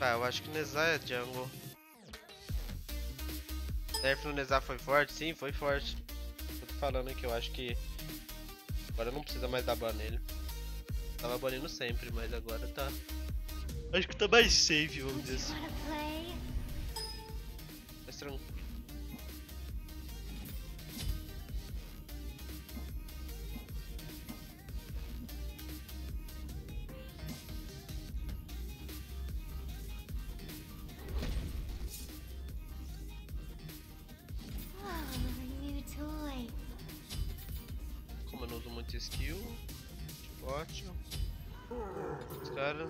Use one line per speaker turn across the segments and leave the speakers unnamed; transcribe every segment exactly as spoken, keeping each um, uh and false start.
Ah, eu acho que Nezar é jungle. Nerf no Nezar foi forte? Sim, foi forte. Eu tô falando que eu acho que agora não precisa mais dar ban nele. Tava banindo sempre, mas agora tá. Acho que tá mais safe, vamos dizer assim. Mais tranquilo. Como eu não uso muito skill, ótimo. Os caras.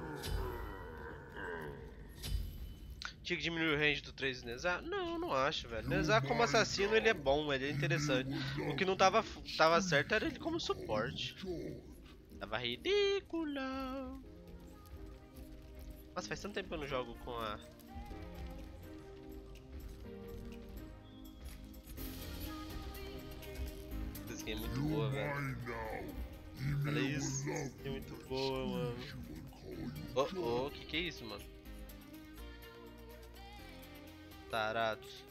Tinha que diminuir o range do três Nezar? Não, não acho, velho. Nezar como assassino ele é bom, ele é interessante. O que não tava, tava certo era ele como suporte. Tava ridículo. Nossa, faz tanto tempo que eu não jogo com a... Essa skin é muito boa, velho. Olha isso, essa skin é muito boa, mano. Oh, oh, que que é isso, mano? Tarados.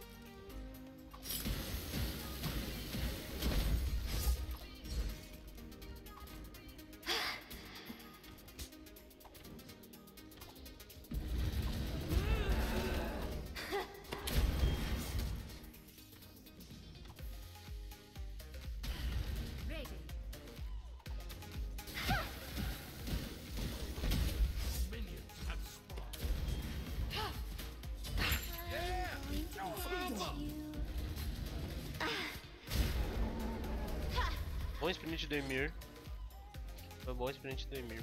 Bom sprint do Emir. Foi bom sprint do Emir.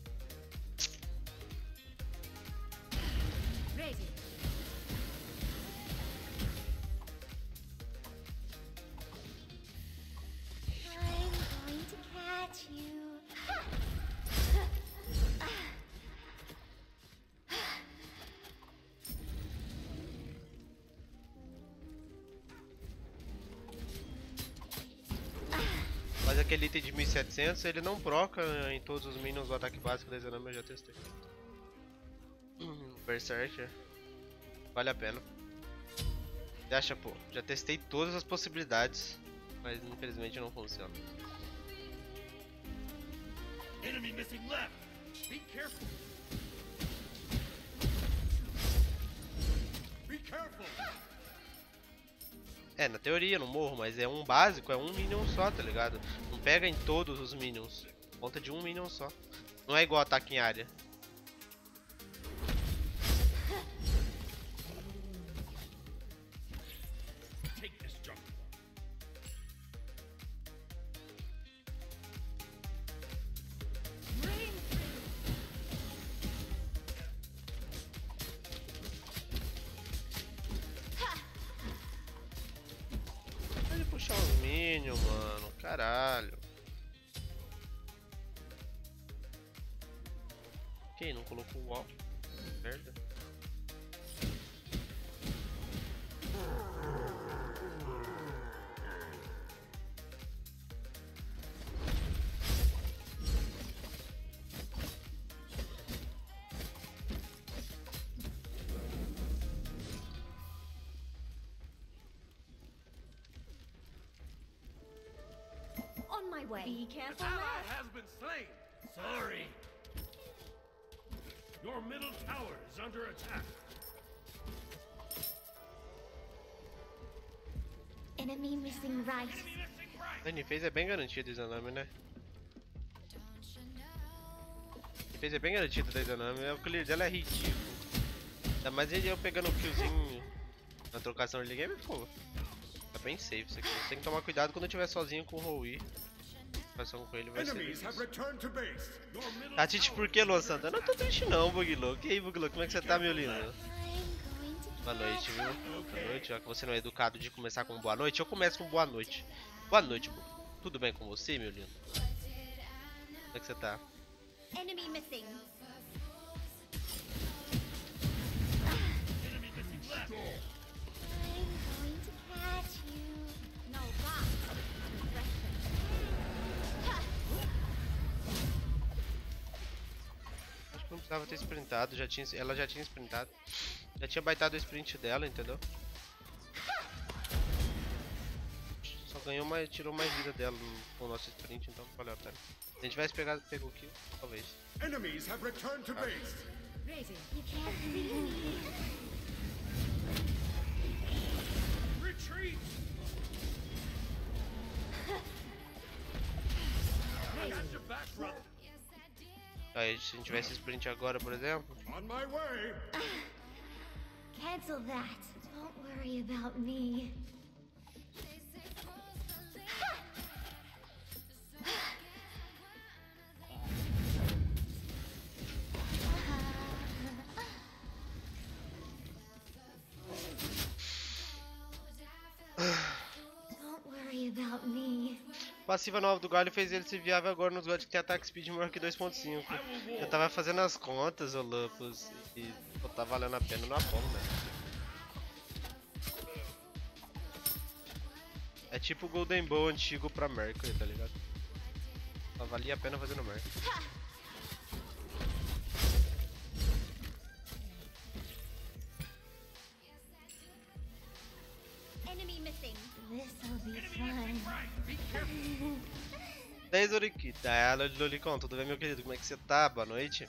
Mas aquele item de mil e setecentos ele não proca em todos os minions do ataque básico da Zename, eu já testei. Hum, Berserker. Vale a pena. Você acha, pô? Já testei todas as possibilidades, mas infelizmente não funciona. Enemy missing left. Be careful. Be careful. É, na teoria eu não morro, mas é um básico, é um minion só, tá ligado? Não pega em todos os minions. Conta de um minion só. Não é igual ataque em área. Pode puxar uns minions, mano. Caralho. Quem não colocou o wall? Merda.
On my way. Be careful.
An ally has been slain. Sorry. Your middle tower is under attack.
Enemy missing right.
Enemy missing right.
A defesa é bem garantida da Zename, né? A defesa é bem garantida da Zename, o clear dela é ridículo. Ainda mais ele eu pegando o killzinho na trocação de game, pô. Tá bem safe isso aqui. Você tem que tomar cuidado quando eu estiver sozinho com o Roui. A trocação com ele vai ser difícil. Tá triste por que, Luan Santana? Eu não tô triste não, Buglow. E aí, Buglow, como é que você tá, meu lindo? Boa noite, viu? Boa noite, já que você não é educado de começar com boa noite, eu começo com boa noite. Boa noite, Buglow. Tudo bem com você, meu lindo? Como é que você tá?
Enemy missing.
Enemy missing left.
I'm going to catch you. No box.
Acho que não precisava ter sprintado, já tinha, ela já tinha sprintado. Já tinha baitado o sprint dela, entendeu? Só ganhou mais, tirou mais vida dela no, com o nosso sprint, então não valeu a pena. Se a gente tivesse pegado, pegou o kill, talvez.
Enemies have returned to base.
You can't leave me.
Retreat. I got your back, brother.
Aí, se a gente tivesse sprint agora, por exemplo.
On my way.
Cancel that. Don't worry about me. Don't worry about me.
Passiva nova do Galho fez ele ser viável agora nos gods que tem ataque speed maior que dois ponto cinco. Eu tava fazendo as contas, ô Lupus, e pô, tá valendo a pena no Apollo, né? É tipo o Golden Bow antigo pra Mercury, tá ligado? Só valia a pena fazer no Mercury.
Enemy missing. This'll be fun.
dez Orikita, é, Lolicon, tudo bem, meu querido? Como é que você tá? Boa noite.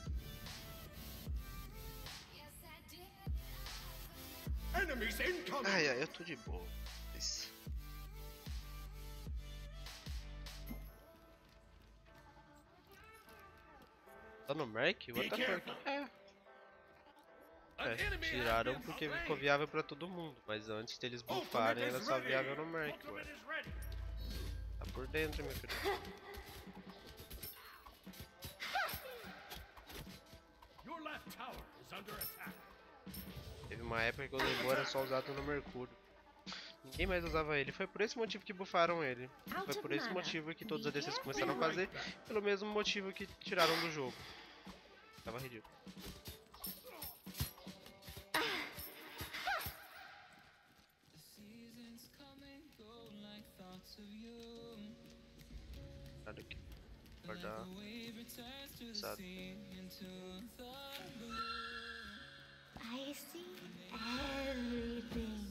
Enemies incoming.
Ai, ai, eu tô de boa. Isso. Tá no Merc? What the fuck? É.
An
É,
enemy has
tiraram
been
porque
slain.
ficou viável pra todo mundo, mas antes deles buffarem era só viável no Merc, ué.
Ultimate is ready.
Tá por dentro, meu filho.
Your left tower is under attack.
Teve uma época que o Golden Bow era só usado no Mercúrio. Ninguém mais usava ele, foi por esse motivo que buffaram ele. Foi por esse motivo que todos os A D Cs começaram a fazer, pelo mesmo motivo que tiraram do jogo. Tava ridículo. Nada aqui. Guardar. Exato.
I see everything.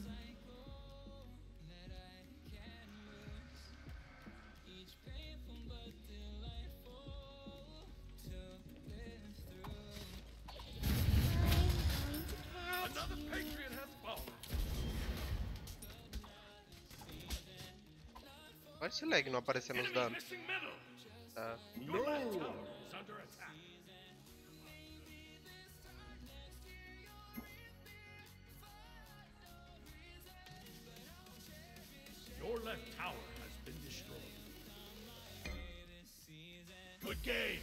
I'm going to catch
Another
you.
patriot has fallen.
Olha esse lag não aparecendo nos
Enemy
danos.
missing middle.
Tá.
Your left tower is under attack. Your left tower has been destroyed. Good game.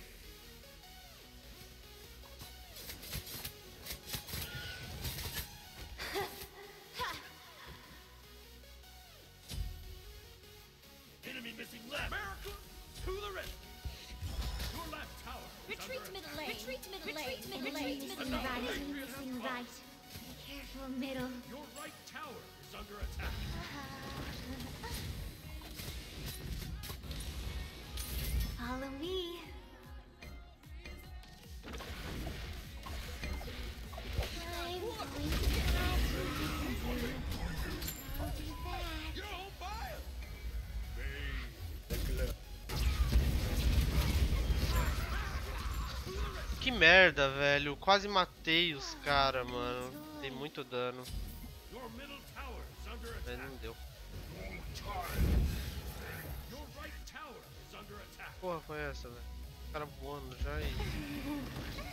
Enemy missing left. America to the rescue. Your left tower is
Retreat
under
middle
attack.
lane. Retreat middle lane. Retreat middle
lane.
lane. Missing
Another
right.
patriot has
Missing
fallen.
right. Be careful, middle.
Your right tower is under attack.
Follow me. I'm going to catch you. Don't do that.
You're on fire.
Que merda, velho. Quase matei os caras, mano. Dei muito dano,
Your middle tower is under
mas
attack.
não deu.
Your right tower is under attack.
Porra, foi essa, velho? O cara voando já e.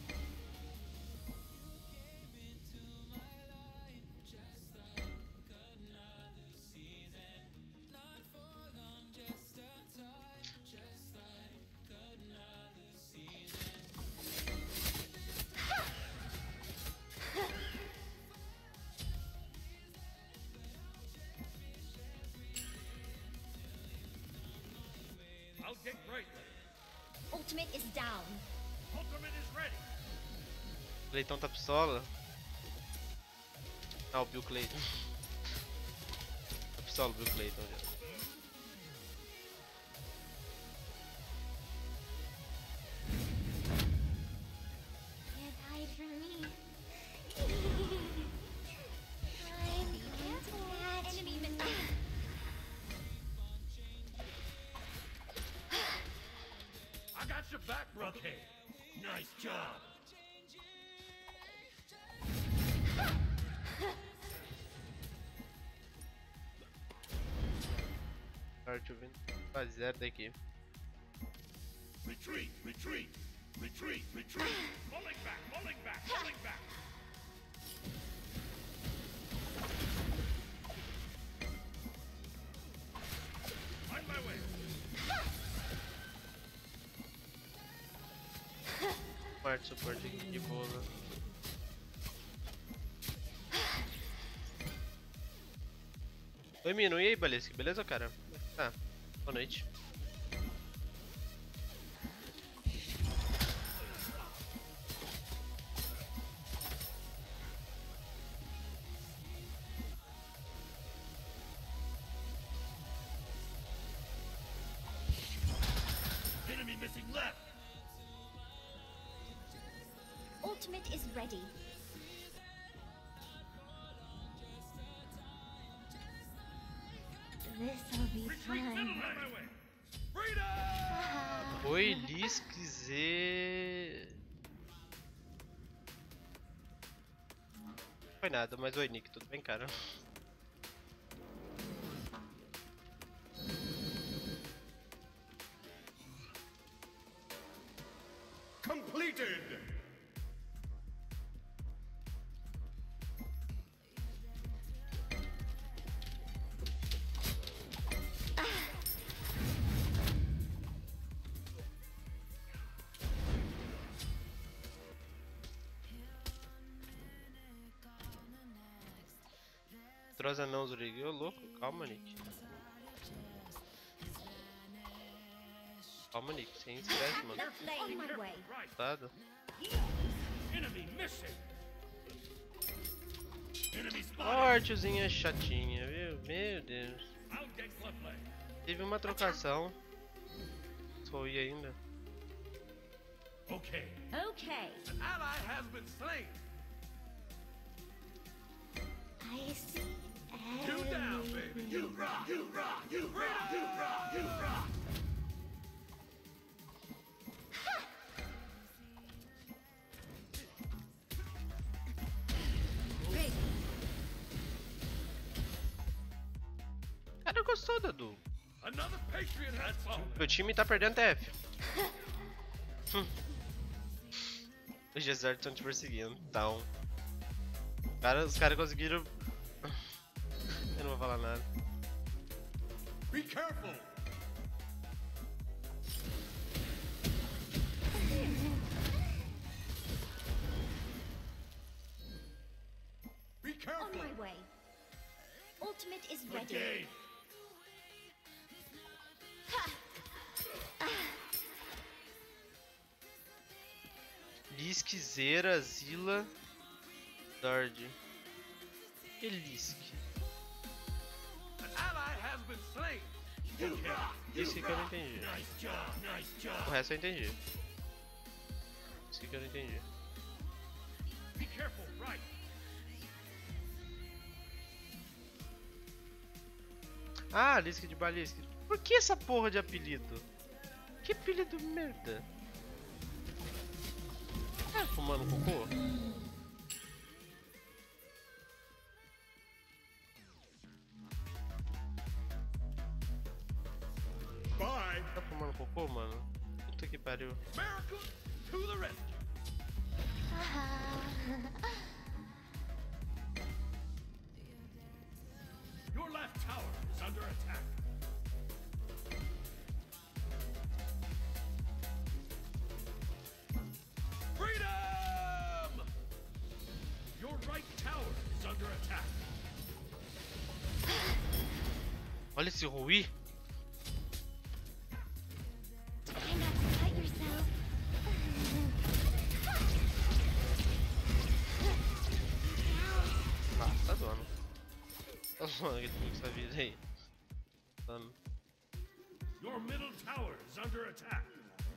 I'll get right.
Ultimate is down.
Ultimate is ready.
Cleitão tá pistola? Ah, o Bill Clayton. Tá pistola o Bill Clayton já.
your back, brother. Okay. Nice job.
Deixa eu ver. Faz zero daqui.
Retreat, retreat, retreat, retreat. Falling back, falling back, falling back. On my way.
Parte suporte aqui de boa. Oi, Mino, e aí, Balesque? Beleza, cara? Tá, boa noite.
Enemy missing left.
Ultimate is ready. This'll be
Retreat, middle
fun.
on my way. Freedom!
Oi, Lisque Z. Não foi nada, mas oi, Nick, tudo bem, cara?
Completed!
Troza não, Zurigi. Ô, louco, calma, Nick. Calma, Nick, sem estresse, mano.
On my way.
Right.
Dado.
Enemy missing. Enemy
Ó,
spotted.
artezinha chatinha, viu? Meu Deus.
I'll get Clefley.
Teve uma trocação. Foi ainda.
Okay.
Okay.
An ally has been slain.
I see.
You down, baby. You rock. You rock. You rock. You rock. You rock.
Ready.
Cara, gostou, Dadu.
Another Patriot has fallen.
Meu time tá perdendo T F. Hum. Os desertos estão te perseguindo. Então. Cara, os caras conseguiram. Eu não vou falar nada.
Be careful. Be
On
careful.
my way. Ultimate is ready.
Okay.
Lisk, Zera, Zilla, Dord. E Lisk.
An ally has been slain. You rock.
Isso que eu não entendi.
Nice job. Nice
O
job.
resto eu entendi. Isso que eu não entendi.
Be careful. Right.
Ah, Lisk de Balisk. Por que essa porra de apelido? Que apelido merda. Tá fumando cocô?
Bye.
Tá fumando cocô, mano? Puta que pariu.
America to the rescue. Your left tower is under attack. Freedom! Your right tower is under attack.
Olha esse Rui.
Try not to cut yourself.
Ah, tá zoando. Tá zoando que tem essa vida aí. Mano.
Your middle tower is under attack.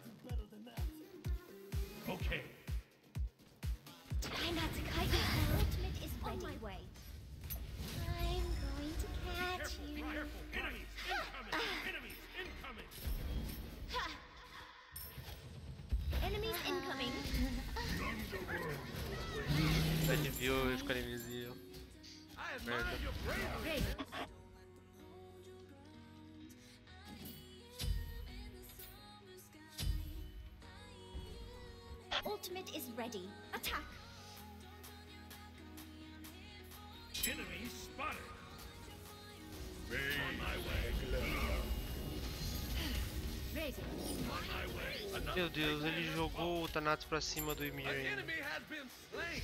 Okay.
Try not to cut yourself. Ultimate is ready. On my way. I'm going to catch
Careful,
you.
careful. Enemies incoming. Enemies incoming.
Enemies incoming.
Ele viu e ficou invisível.
I admire your bravery.
Ultimate is ready. Attack.
Enemy spotted. On my way.
Ready.
On my way. Another
Meu Deus, ele jogou o Thanatos pra cima do Ymir
An
ainda.
enemy has been slain.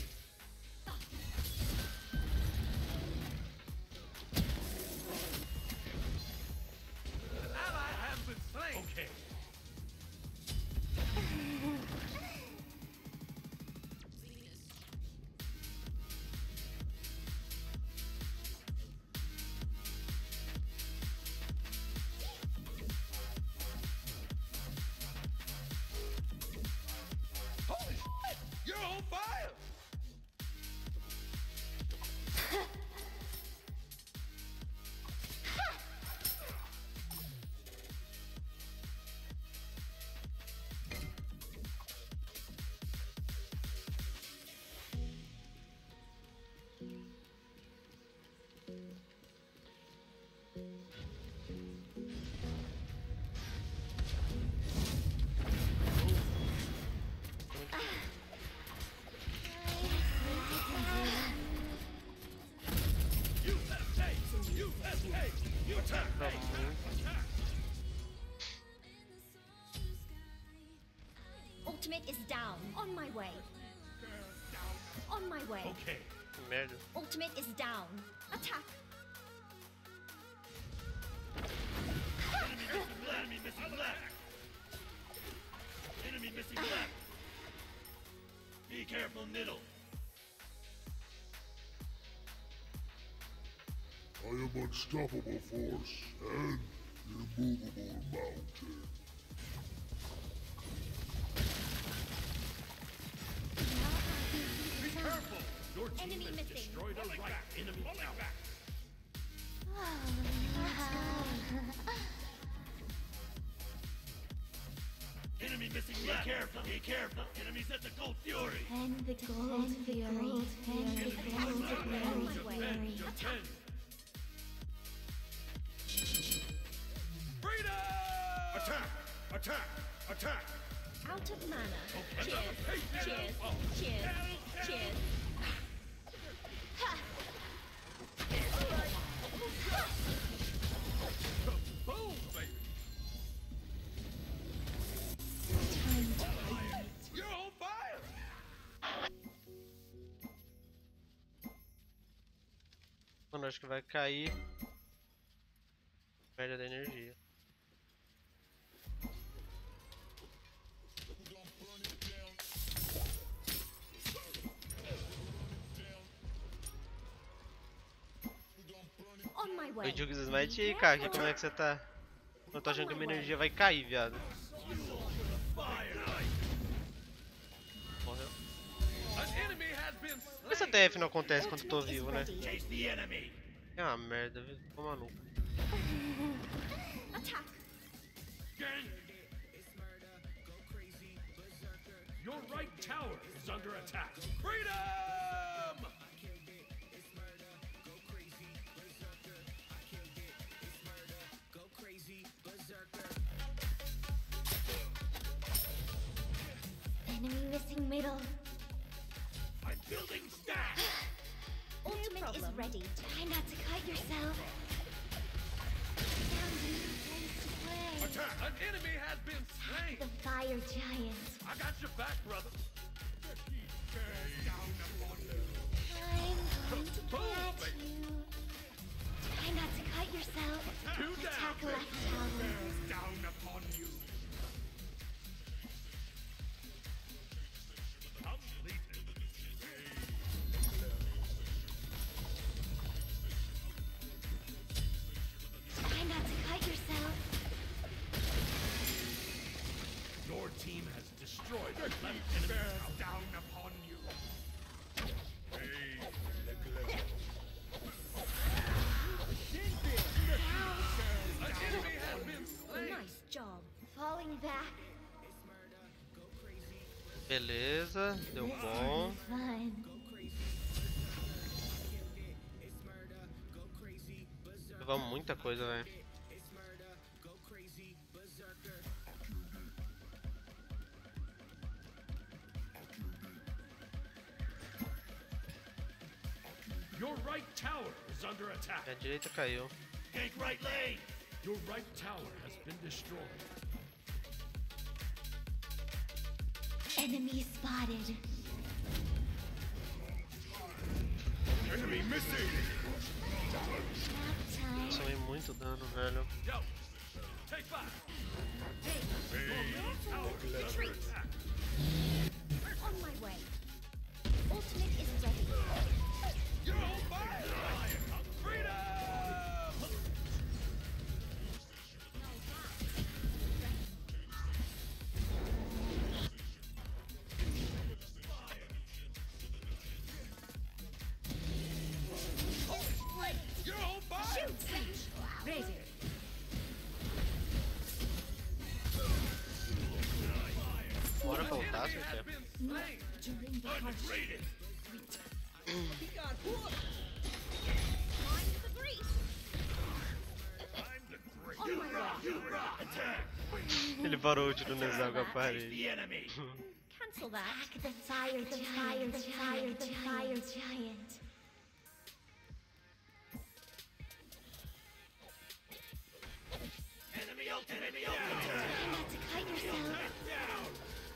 An ally has been slain. Okay. Holy shit! You're on fire! U S A! U S A! You attack!
Tá muito.
Attack!
Ultimate is down. On my way. On my way.
Okay.
Merda.
Ultimate is down. Attack.
Enemy missing left! Enemy missing left! Be careful, Niddle!
I am unstoppable force and immovable mountain.
Be careful! Your team
Enemy
has
missing.
destroyed a right enemy tower. Enemy missing left! Be careful! Be careful! Enemies at the Gold Fury!
And the gold fury. And the gold
Defend!
fury.
Defend! Freedom! Attack! Attack! Attack!
Out of mana.
Okay.
Cheers.
Hey,
Cheers.
oh.
Cheers. Cheers. Ha!
Boom, baby! You're on fire!
Mano, acho que vai cair. Merda da energia.
On my
Oi,
way.
Jukes Smite, e aí, cara, que- como é que você tá? Eu tô achando que minha energia vai cair, viado.
Fire!
Morreu.
An enemy has been
Por que essa
slain!
T F não acontece quando eu tô
Ultimate is
vivo, né?
ready.
Chase the enemy!
É uma merda, viu? Toma no cu.
Attack.
Gang! Your right tower is under attack. Freedom!
Enemy missing middle.
I'm building stack.
Ultimate is ready. Try not to cut yourself. Found a new place to play.
Attack! An enemy has been slain.
The fire giant.
I got your back, brother.
I'm going to
Boom,
get
baby.
you. Try not to cut yourself.
Two down,
Attack
baby.
left tower.
Down upon you. Completed.
Try not to cut yourself.
Your team has destroyed the left enemy
Beleza, deu bom.
Fun.
Levamos muita coisa, velho.
Your right tower is under attack.
A direita caiu.
Gank right lane. Your right tower has been destroyed.
Enemy spotted.
Enemy missing.
Nap time.
Tomei muito dano, velho.
Yo, take five.
Retreat. On my way. Ultimate is ready.
You're on fire. Freedom. You're on fire.
Razor.
Bora voltar, se quer.
Not during the harsh.
Undefeated.
Mind the breeze.
I'm the great.
On my way.
You rock. Attack.
Ele parou de utilizar com a parede.
The enemy.
Cancel that. Attack the fire, the fire, the fire, the fire giant.
Enemy ult. Enemy ult.
Try not to cut yourself.
Down.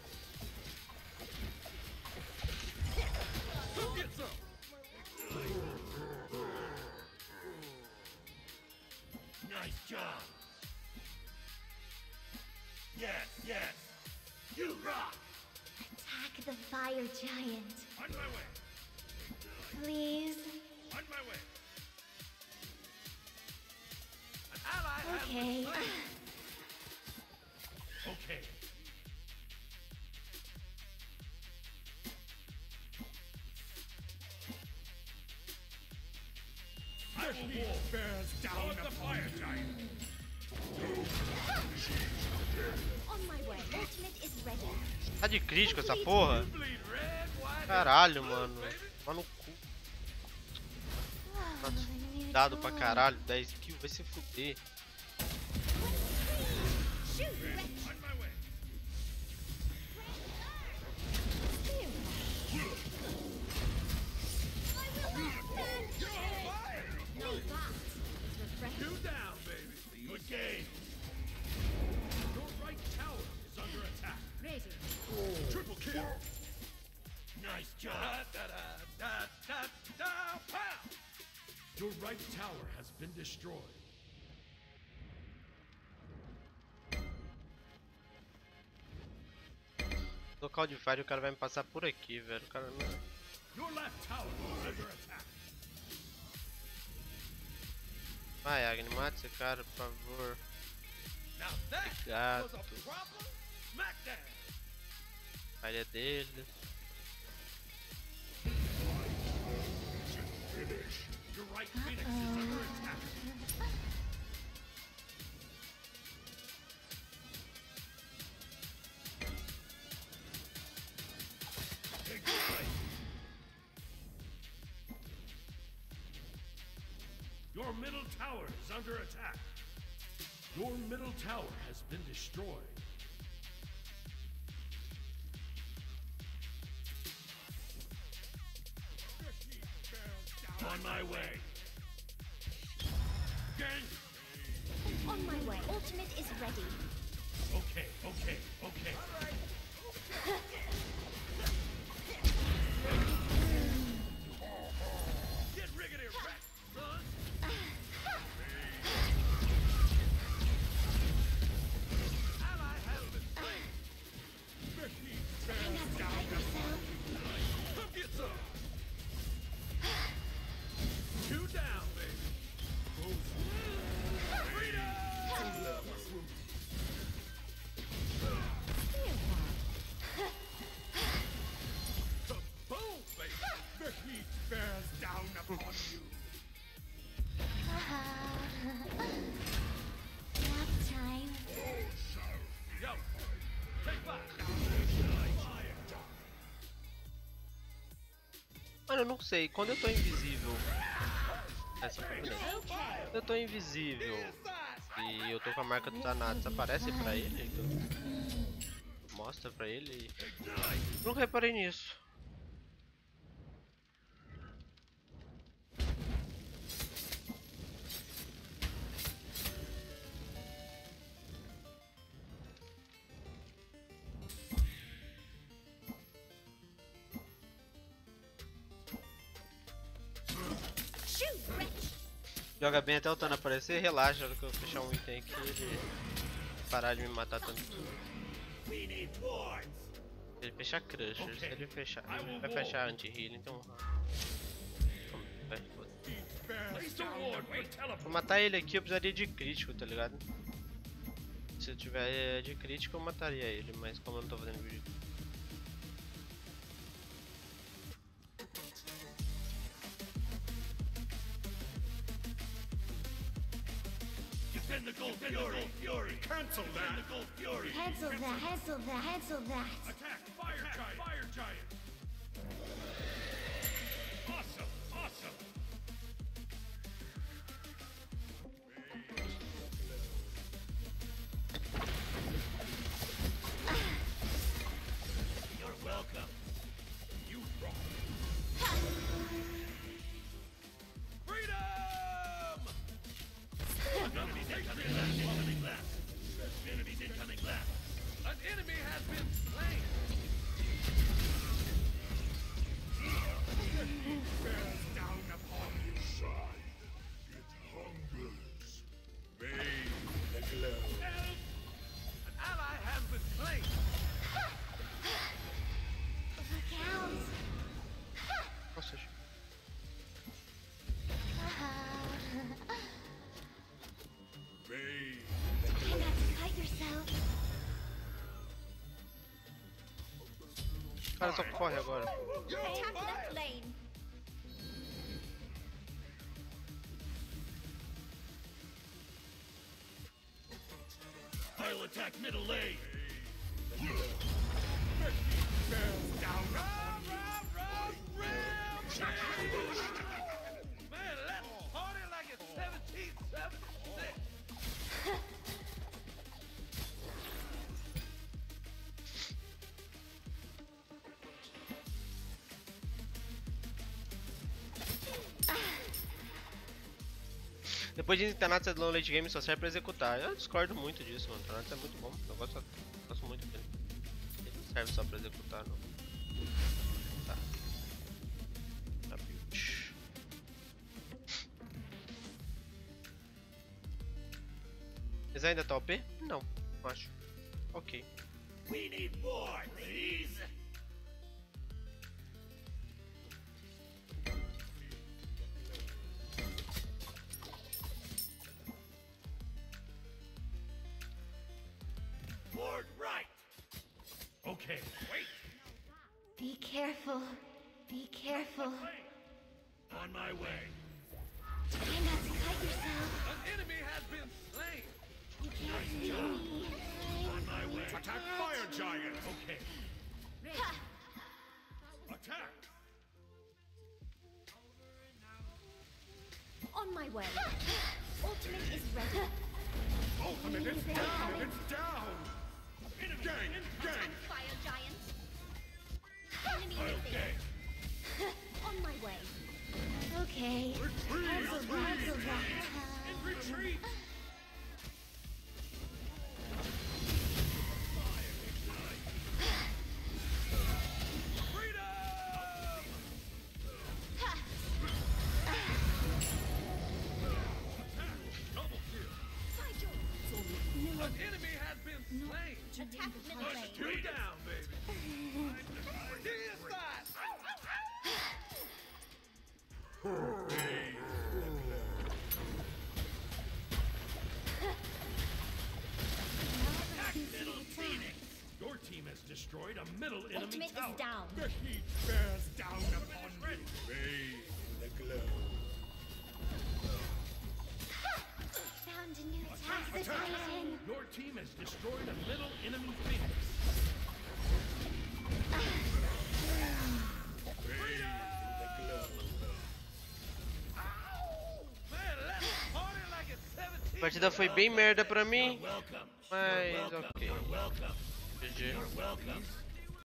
Go get some. Nice job. Yes, yes. You rock.
Attack the fire giant.
On my way.
Please.
On my way. An ally has
Okay.
been slain. Okay. I will war bears down the fire giant.
On my way. Ultimate is ready.
Tá de crítico essa porra?
Bleed red, white,
Caralho, mano. Mano, cu.
Oh, enemy
Dado pra
gone.
caralho. dez kills, vai se fuder.
Shoot, wretch.
on my way.
Spear. I will not stand.
You're on fire.
No that. Refresh.
Two down, baby. Good game. Your right tower is under attack.
Razor.
Triple kill. Nice job. Da, da, da, da, da, pow. Your right tower has been destroyed.
Local de fire, o cara vai me passar por aqui, velho. O cara não.
Your left tower is under attack.
Vai, Agni, mata esse cara, por favor.
Now that
Obrigado.
was a proper smackdown.
A ilha dele.
Your right Phoenix is under attack. Take flight. Your middle tower is under attack. Your middle tower has been destroyed. On my way. Gang.
On my way. Ultimate is ready.
Okay, okay, okay. Get riggedy wrecked, son. Ally has been slain.
Try not to cut yourself.
Come get some. Two down, baby. Freedom!
Spear wall.
Boom, baby. The heat bears down upon you.
Nap time.
Yo, take five. Fire.
Mano, eu não sei. Quando eu tô invisível... Essa foi bonita. Quando eu tô invisível e eu tô com a marca do Thanatos, aparece pra ele? Então, mostra pra ele? Nunca reparei nisso. Joga bem até o Tana aparecer, relaxa, na hora que eu fechar um item aqui, ele parar de me matar tanto. Ele fecha Crusher, se ele fechar, ele vai fechar anti-heal, então... Vai, pra matar ele aqui eu precisaria de crítico, tá ligado? Se eu tiver de crítico eu mataria ele, mas como eu não tô fazendo vídeo...
Defend the Gold Fury! Fury! Cancel that! The Gold Fury!
Cancel that, cancel that, cancel that.
Attack! Fire Giant! Fire Giant! Awesome! Awesome! You're welcome! You rock! Freedom! Enemies incoming left! Incoming left! Enemies incoming left! An enemy has been slain! Bears down upon you!
Side. It hungers. Bathe the glow.
Help! An ally has been slain!
Look out.
Nossa,
Bathe
Try not to cut yourself.
o cara só corre agora.
Attack left lane.
I'll attack middle lane! Bears down upon you! Man, let's party like it's seventeen seventy-six!
Depois de Thanatos no late game só serve pra executar. Eu discordo muito disso, mano. Thanatos é muito bom. Eu gosto, gosto muito dele. Ele não serve só pra executar, não. Tá. Tá build. Mas ainda tá O P? Não, acho. Ok.
We need more, please! Board right! Okay, wait!
Be careful. Be careful.
On my way!
Try not to cut yourself.
An enemy has been slain!
You can't see me.
On my way!
Attack Fire Giant.
Okay,
Ha!
attack!
On my way. Ultimate is ready.
Ultimate is down. It's down.
Enemy!
Gang, gang.
Attack fire giant. Enemy missing.
Okay,
On my way. Okay. Cancel that, cancel that.
retreat! Freedom! Double kill! An enemy has been slain!
Attack middle
Push
lane.
two down, baby! To your side! Attack middle Phoenix! Your team has destroyed a middle enemy
Ultimate
tower.
is down.
The heat bears down upon you.
Bathe the glow.
Found a new attack the Titan.
Your team has destroyed a middle enemy Phoenix.
Bathe the glow.
A partida foi bem merda pra mim, mas ok. G G.